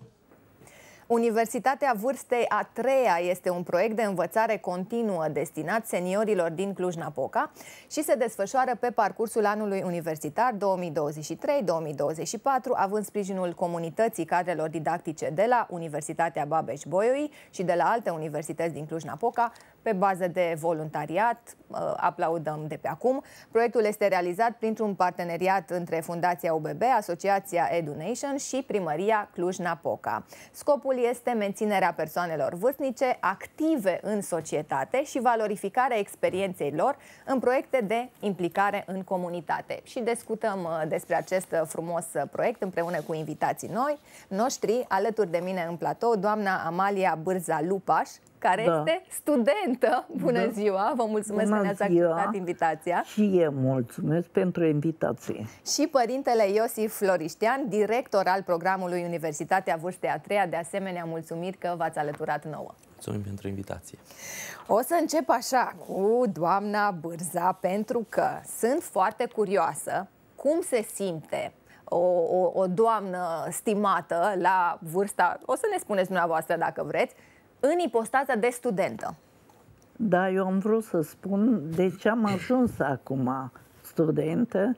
Universitatea Vârstei a treia este un proiect de învățare continuă destinat seniorilor din Cluj-Napoca și se desfășoară pe parcursul anului universitar două mii douăzeci și trei două mii douăzeci și patru, având sprijinul comunității cadrelor didactice de la Universitatea Babeș-Bolyai și de la alte universități din Cluj-Napoca, pe bază de voluntariat. Aplaudăm de pe acum. Proiectul este realizat printr-un parteneriat între Fundația U B B, Asociația EduNation și Primăria Cluj-Napoca. Scopul este menținerea persoanelor vârstnice active în societate și valorificarea experienței lor în proiecte de implicare în comunitate. Și discutăm despre acest frumos proiect împreună cu invitații noi, noștri. Alături de mine în platou, doamna Amalia Bârza-Lupaș, care da. este studentă. Bună da. ziua! Vă mulțumesc Bună că ne-ați acceptat invitația. Și eu mulțumesc pentru invitație. Și părintele Iosif Floriștean, director al programului Universitatea Vârstei a treia, de asemenea mulțumiri că v-ați alăturat nouă. Mulțumim pentru invitație. O să încep așa cu doamna Bârza, pentru că sunt foarte curioasă cum se simte o, o, o doamnă stimată la vârsta, o să ne spuneți dumneavoastră dacă vreți, în ipostaza de studentă. Da, eu am vrut să spun de ce am ajuns acum studentă,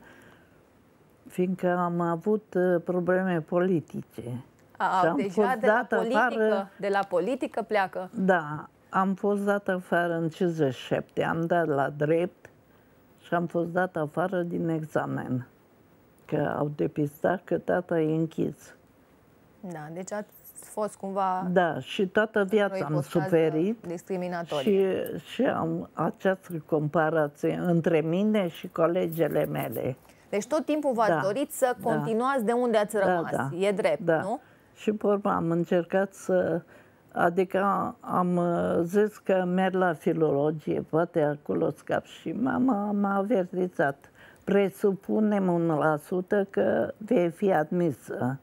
fiindcă am avut probleme politice. A, am deja fost de, la politică, afară, de la politică pleacă? Da, am fost dat afară în cincizeci și șapte, am dat la drept și am fost dat afară din examen, că au depistat că tata e închis. Da, deci ați fost cumva... Da, și toată viața am suferit și, și am această comparație între mine și colegele mele. Deci tot timpul v-ați da, dorit să continuați da, de unde ați rămas, da, da, e drept, da. nu? Și pe urmă am încercat să... Adică am zis că merg la filologie, poate acolo scap, și mama m-a avertizat. Presupunem unu la sută că vei fi admisă.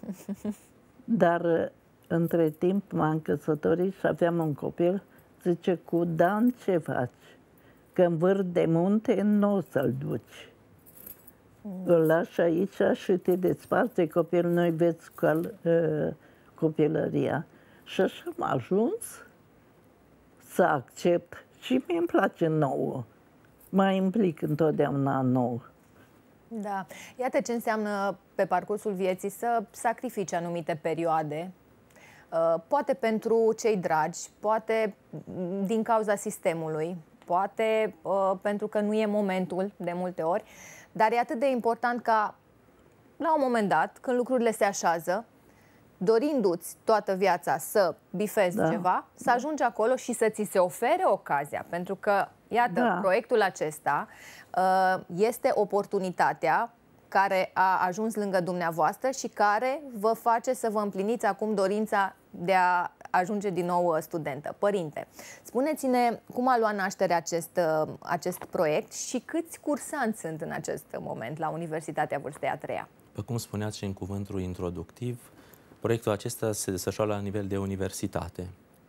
Dar între timp m-am căsătorit și aveam un copil. Zice, cu Dan ce faci? Că în vârf de munte nu o să-l duci. Mm. Îl lași aici și te desparți de copil, noi vezi col, uh, copilăria. Și așa am ajuns să accept și mie îmi place nouă. Mă implic întotdeauna nou. Da. Iată ce înseamnă pe parcursul vieții să sacrifici anumite perioade, poate pentru cei dragi, poate din cauza sistemului, poate pentru că nu e momentul de multe ori, dar e atât de important ca la un moment dat, când lucrurile se așează, dorindu-ți toată viața să bifezi da. ceva, să ajungi acolo și să ți se ofere ocazia, pentru că, iată, da. proiectul acesta este oportunitatea care a ajuns lângă dumneavoastră și care vă face să vă împliniți acum dorința de a ajunge din nou studentă. Părinte, spuneți-ne cum a luat naștere acest, acest proiect și câți cursanți sunt în acest moment la Universitatea Vârstei a treia? După cum spuneați și în cuvântul introductiv, proiectul acesta se desfășoară la nivel de universitate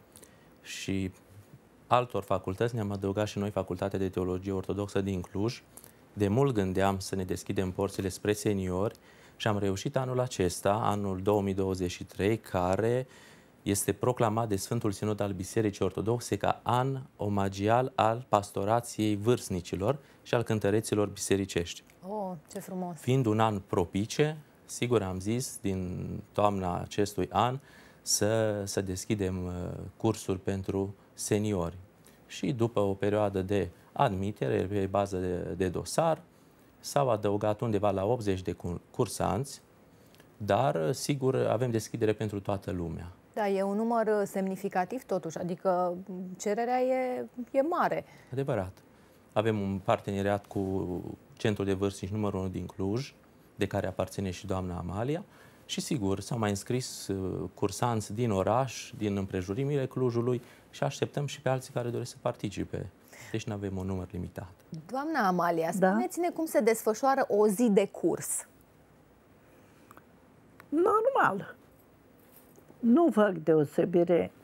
și altor facultăți ne-am adăugat și noi Facultatea de Teologie Ortodoxă din Cluj. De mult gândeam să ne deschidem porțile spre seniori și am reușit anul acesta, anul două mii douăzeci și trei, care este proclamat de Sfântul Sinod al Bisericii Ortodoxe ca an omagial al pastorației vârstnicilor și al cântăreților bisericești. Oh, ce frumos! Fiind un an propice, sigur am zis, din toamna acestui an, să, să deschidem cursuri pentru seniori. Și după o perioadă de admitere, pe bază de, de dosar, s-au adăugat undeva la optzeci de cursanți, dar, sigur, avem deschidere pentru toată lumea. Da, e un număr semnificativ totuși, adică cererea e, e mare. Adevărat. Avem un parteneriat cu Centrul de Vârstnici numărul unu din Cluj, de care aparține și doamna Amalia, și, sigur, s-au mai înscris cursanți din oraș, din împrejurimile Clujului și așteptăm și pe alții care doresc să participe. Deci nu avem un număr limitat. Doamna Amalia, spuneți-ne da? cum se desfășoară o zi de curs. Normal. Nu fac deosebire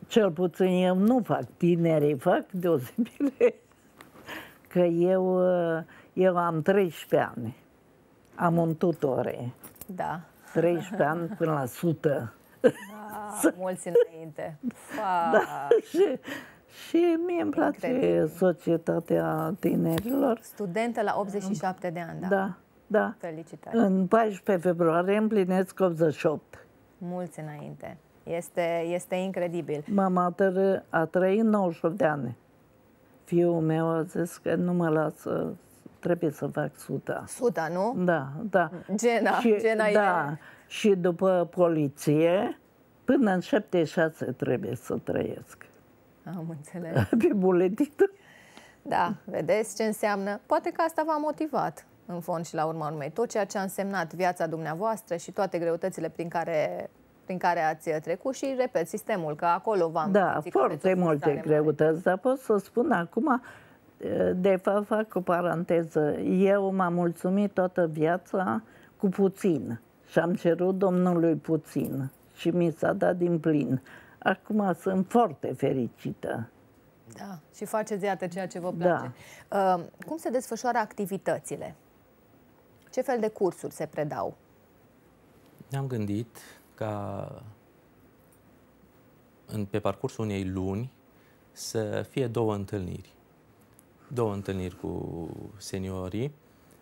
cel puțin eu nu fac, tinerii fac deosebire. Că eu, eu am treisprezece ani. Am un tutore. Da. treisprezece ani până la sută. Da, mulți înainte. Da, și, și mie îmi place incredibil. Societatea tinerilor. Studentă la optzeci și șapte de ani, da? Da, da. Felicitări. În paisprezece februarie împlinesc optzeci și opt. Mulți înainte. Este, este incredibil. Mama tără a trăit nouăzeci și opt de ani. Fiul meu a zis că nu mă lasă, trebuie să fac suta. Suta, nu? Da, da. Gena, și, Gena da, e... și după poliție, până în șaptezeci și șase trebuie să trăiesc. Am înțeles. Pe buletin. Da, vedeți ce înseamnă? Poate că asta v-a motivat, în fond și la urma urmei. Tot ceea ce a însemnat viața dumneavoastră și toate greutățile prin care... prin care ați trecut și, repet, sistemul, că acolo v-am... Da, foarte multe greutăți, dar pot să spun acum, de fapt fac o paranteză, eu m-am mulțumit toată viața cu puțin și am cerut Domnului puțin și mi s-a dat din plin. Acum sunt foarte fericită. Da, și faceți, iată, ceea ce vă place. Da. Uh, cum se desfășoară activitățile? Ce fel de cursuri se predau? Ne-am gândit ca în, pe parcursul unei luni să fie două întâlniri. Două întâlniri cu seniorii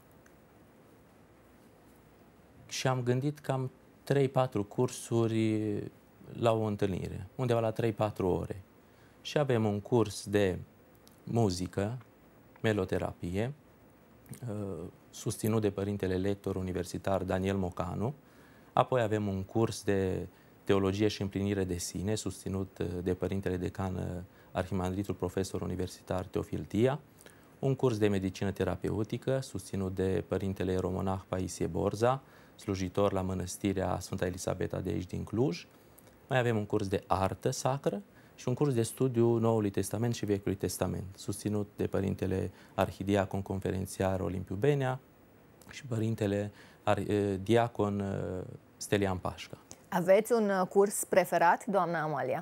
și am gândit cam trei patru cursuri la o întâlnire, undeva la trei patru ore. Și avem un curs de muzică, meloterapie, susținut de părintele lector universitar Daniel Mocanu. Apoi avem un curs de teologie și împlinire de sine, susținut de părintele decan arhimandritul profesor universitar Teofil Tia, un curs de medicină terapeutică, susținut de părintele ieromonah Paisie Borza, slujitor la mănăstirea Sfânta Elisabeta de aici din Cluj. Mai avem un curs de artă sacră și un curs de studiu Noului Testament și Vechiului Testament, susținut de părintele arhidiacon conferențiar Olimpiu Benea și părintele diacon Stelian Pașca. Aveți un curs preferat, doamna Amalia?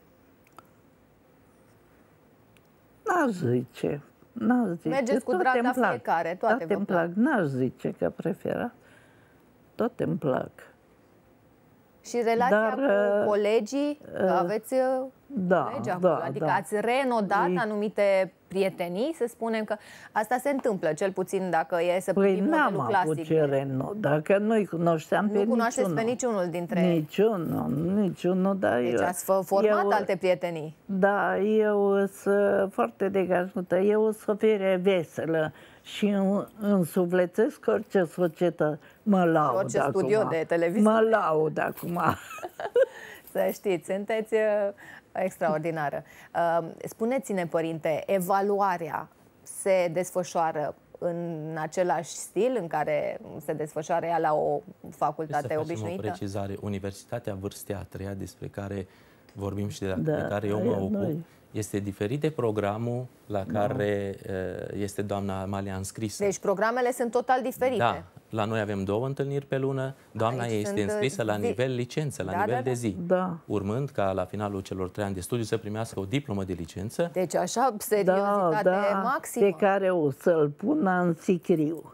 N-aș zice. N-aș zice. Mergeți cu drag la fiecare, toate vă plac. N-aș zice că preferat. Toate îmi plac. Și relația Dar, cu colegii, uh, aveți da, colegi acolo, da, adică da. ați reînodat Ei... anumite prietenii, să spunem că asta se întâmplă, cel puțin dacă e să păi privim modelul clasic. Păi n-am avut ce renoda, că nu-i cunoșteam nu pe niciunul. Nu cunoașteți pe niciunul dintre... Niciunul, niciunul, dar deci eu... ați format eu, alte prietenii. Da, eu sunt foarte degajată, eu sunt o fere veselă și însuflețesc orice societate. Mă laud orice acum. studio de televiziune. Mă laud acum. Să știți, sunteți extraordinară. Spuneți-ne, părinte, evaluarea se desfășoară în același stil în care se desfășoară ea la o facultate să obișnuită? O precizare. Universitatea vârstei a treia, despre care vorbim și de, da, de care eu mă ocup, noi. este diferit de programul la da. care este doamna Amalia înscrisă. Deci programele sunt total diferite. Da. La noi avem două întâlniri pe lună. Doamna Aici este înscrisă la nivel licență, la da, nivel da, da. de zi. Da. Urmând ca la finalul celor trei ani de studiu să primească o diplomă de licență. Deci așa, seriozitate da, da, maximă. Pe care o să-l pună în sicriu.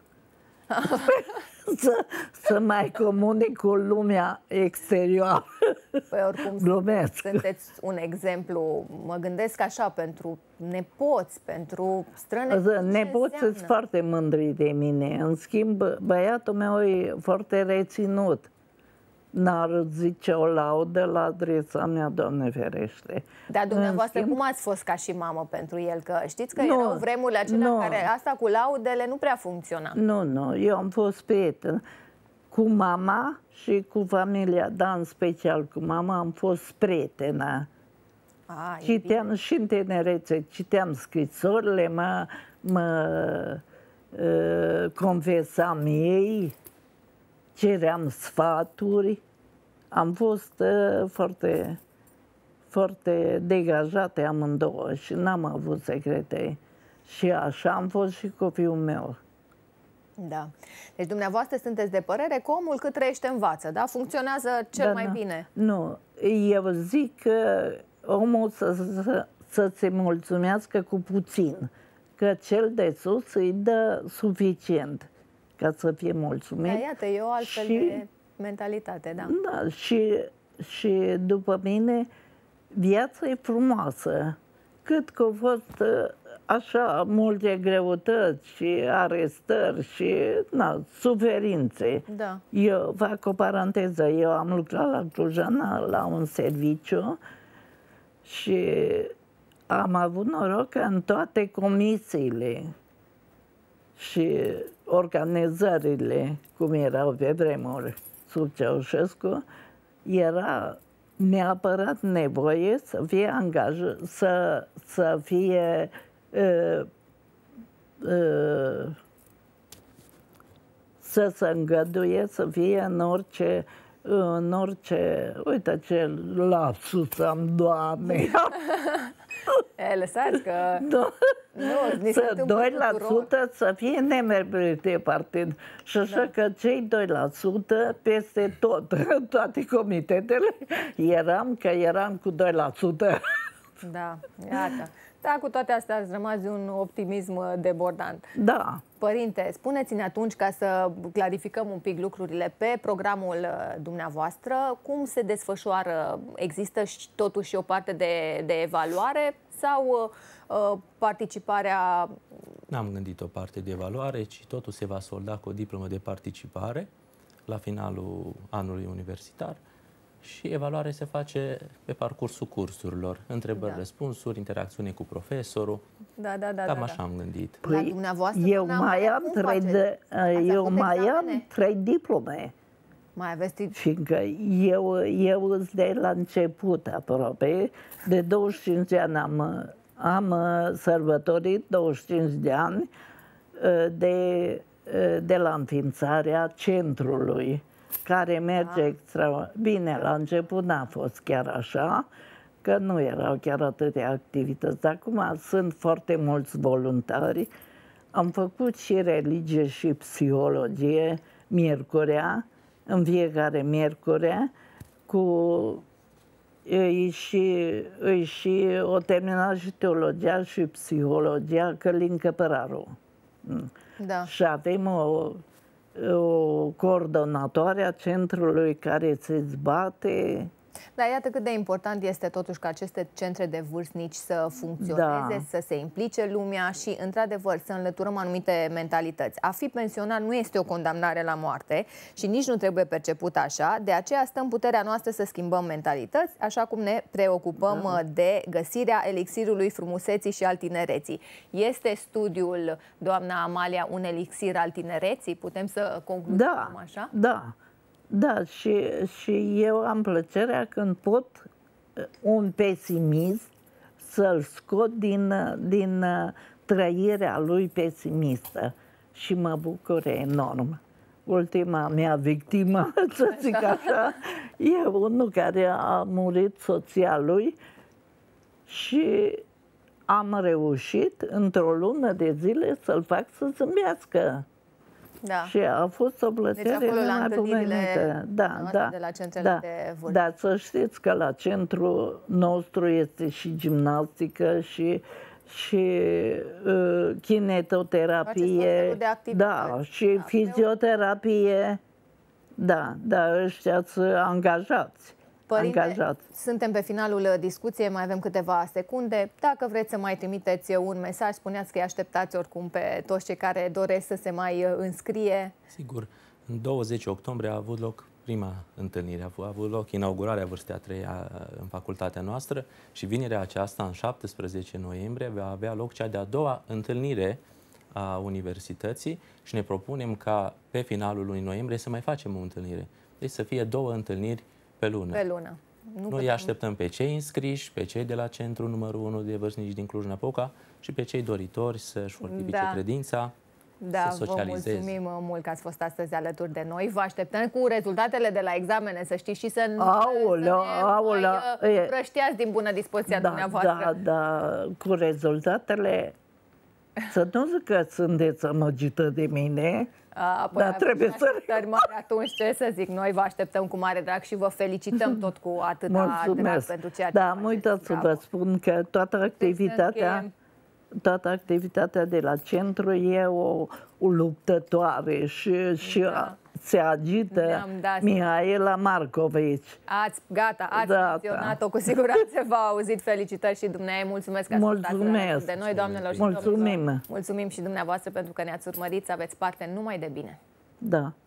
să, să mai comunic cu lumea exterioară. Păi oricum Glumesc. Sunteți un exemplu, mă gândesc așa, pentru nepoți, pentru străini. Nepoți sunt foarte mândri de mine. În schimb, băiatul meu e foarte reținut. N-ar zice o laudă la adresa mea, Doamne ferește. Dar dumneavoastră schimb... cum ați fost ca și mamă pentru el? Că știți că nu, erau vremurile acelea în care asta cu laudele nu prea funcționa. Nu, nu, eu am fost prieten cu mama și cu familia, dar în special cu mama am fost prietenă. A, citeam și în tinerețe, citeam scrisorile, mă, mă uh, confesam ei, ceream sfaturi. Am fost uh, foarte, foarte degajate amândouă și n-am avut secrete. Și așa am fost și cu fiul meu. Da. Deci dumneavoastră sunteți de părere că omul cât trăiește învață, da? Funcționează cel da, mai nu. bine. Nu, eu zic că omul să, să, să se mulțumească cu puțin, că cel de sus îi dă suficient ca să fie mulțumit. Da, iată, e o altfel și, de mentalitate, da. Da, și, și după mine, viața e frumoasă. Cât că au fost așa multe greutăți și arestări și na, suferințe. Da. Eu fac o paranteză, eu am lucrat la Clujana la un serviciu și am avut noroc că în toate comisiile și organizările, cum erau pe vremuri sub Ceaușescu, era neapărat nevoie să fie angajat, să, să fie uh, uh, să se îngăduie să fie în orice, în orice, uite ce lapsus am, Doamne! E, lăsați că... Da. Nu, să doi la sută să fie nemembri de partid. Și așa da. Că cei doi la sută peste tot, toate comitetele, eram că eram cu doi la sută. Da, iată. Da, cu toate astea ați rămas de un optimism debordant. Da. Părinte, spuneți-ne atunci, ca să clarificăm un pic lucrurile, pe programul dumneavoastră, cum se desfășoară? Există totuși o parte de, de evaluare sau uh, participarea... N-am gândit o parte de evaluare, ci totul se va solda cu o diplomă de participare la finalul anului universitar. Și evaluarea se face pe parcursul cursurilor, întrebări, da. Răspunsuri, interacțiune cu profesorul. Da, da, da. Cam da, așa da. am gândit. Păi, la dumneavoastră, eu mai am trei, de, eu mai am trei diplome. Mai aveți... Fiindcă eu, eu îți de la început aproape, de douăzeci și cinci de ani am, am sărbătorit douăzeci și cinci de ani de, de la înființarea centrului, care merge ah. extra bine. La început n-a fost chiar așa, că nu erau chiar atâtea activități. Acum sunt foarte mulți voluntari. Am făcut și religie și psihologie miercurea, în fiecare miercure, cu ei și, ei și o terminat și teologia și psihologia Călin Căpăraru. Da. Și avem o o coordonatoare a centrului care se zbate. Dar iată cât de important este totuși ca aceste centre de vârstnici să funcționeze, da. Să se implice lumea și, într-adevăr, să înlăturăm anumite mentalități. A fi pensionar nu este o condamnare la moarte și nici nu trebuie perceput așa, de aceea stă în puterea noastră să schimbăm mentalități, așa cum ne preocupăm da. De găsirea elixirului frumuseții și al tinereții. Este studiul, doamna Amalia, un elixir al tinereții? Putem să concluzăm da. Așa? Da. Da, și, și eu am plăcerea când pot un pesimist să-l scot din, din trăirea lui pesimistă și mă bucur enorm. Ultima mea victimă, să zic așa, e unul care a murit, soția lui, și am reușit într-o lună de zile să-l fac să zâmbească. Da. Și a fost o plăcere deci nemaipomenite. Da, da, de la centrele da. de vârf. Dar să știți că la centrul nostru este și gimnastică și, și uh, kinetoterapie, da, și da, fizioterapie. Da, da, ăștia sunt angajați. Părinte, angajați. Suntem pe finalul discuției, mai avem câteva secunde. Dacă vreți să mai trimiteți un mesaj, spuneați că îi așteptați oricum pe toți cei care doresc să se mai înscrie. Sigur. În douăzeci octombrie a avut loc prima întâlnire, a avut loc inaugurarea vârstei a treia în facultatea noastră și vinerea aceasta, în șaptesprezece noiembrie, va avea loc cea de-a doua întâlnire a universității și ne propunem ca pe finalul lunii noiembrie să mai facem o întâlnire. Deci să fie două întâlniri pe lună. Pe lună. Nu Noi așteptăm pe cei înscriși, pe cei de la centrul numărul unu de vârstnici din Cluj-Napoca și pe cei doritori să-și fortifice da. credința, da, să socializeze. Vă mulțumim mult că ați fost astăzi alături de noi. Vă așteptăm cu rezultatele de la examene, să știți, și să, aolea, să ne aolea, mai împrăștiați din bună dispoziția da, dumneavoastră. Da, da, cu rezultatele Să nu zic că sunteți amăgită de mine, Apoi dar trebuie să... așteptări mari, atunci ce să zic, noi vă așteptăm cu mare drag și vă felicităm tot cu atâta drag pentru ceea ce Da, am uitat să vă spun că toată activitatea, toată activitatea de la centru e o, o luptătoare și, și da. se agită Mihaela Marcovici. Ați, gata, ați da, menționat-o, cu siguranță v-a auzit, felicitări și dumneavoastră. Mulțumesc că ați stat alături de noi, doamnelor și Mulțumim. domnilor. Mulțumim și dumneavoastră pentru că ne-ați urmărit, să aveți parte numai de bine. Da.